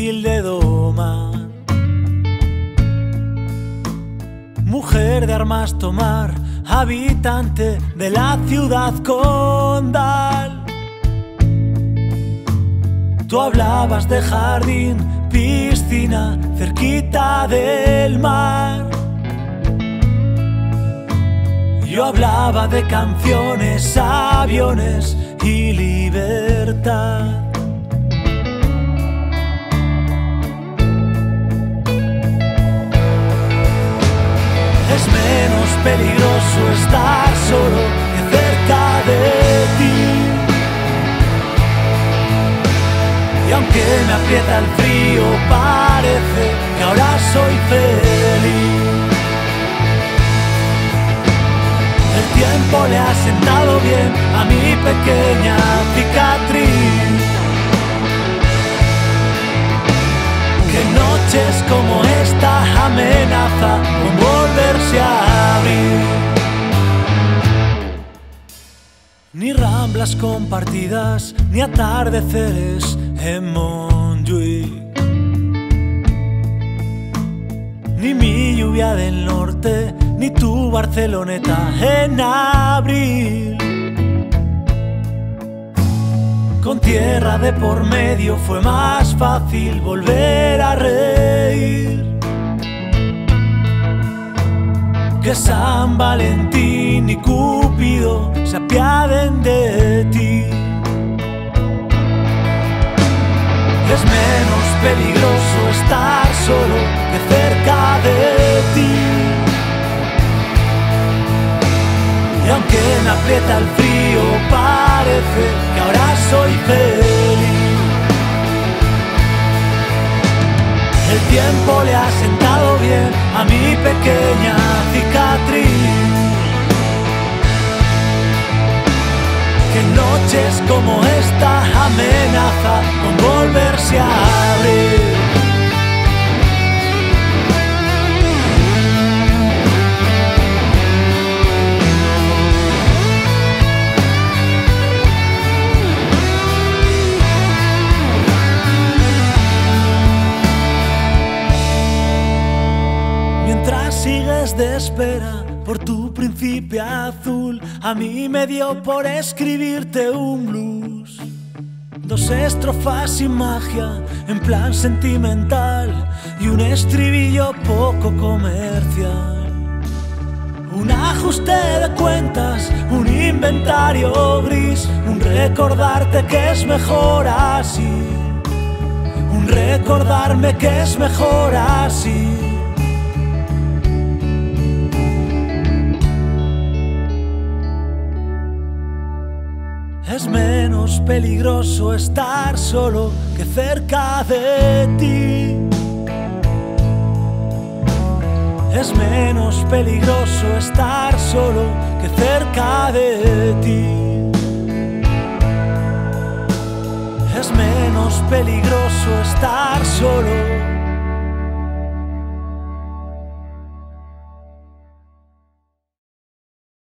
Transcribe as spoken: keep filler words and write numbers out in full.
difícil de domar. Mujer de armas tomar, habitante de la ciudad condal. Tú hablabas de jardín, piscina, cerquita del mar. Yo hablaba de canciones, aviones y libertad. Es menos peligroso estar solo que cerca de ti. Y aunque me aprieta el frío, parece que ahora soy feliz. El tiempo le ha sentado bien a mi pequeña cicatriz. Que noches como esta amenaza con volverse a abrir. Ni ramblas compartidas, ni atardeceres en Montjuic, ni mi lluvia del norte, ni tu Barceloneta en abril. Con tierra de por medio fue más fácil volver a reír. Que San Valentín y Cúpido se apiaden de ti. Es menos peligroso estar solo que cerca de ti. Y aunque me aprieta el frío, parece que ahora soy feliz. El tiempo le ha sentado bien a mi pequeña cicatriz. Que noches como esta amenaza con volverse a abrir. Mientras sigues de espera por tu príncipe azul, a mí me dio por escribirte un blues. Dos estrofas sin magia, en plan sentimental, y un estribillo poco comercial. Un ajuste de cuentas, un inventario gris, un recordarte que es mejor así. Un recordarme que es mejor así. Es menos peligroso estar solo que cerca de ti. Es menos peligroso estar solo que cerca de ti. Es menos peligroso estar solo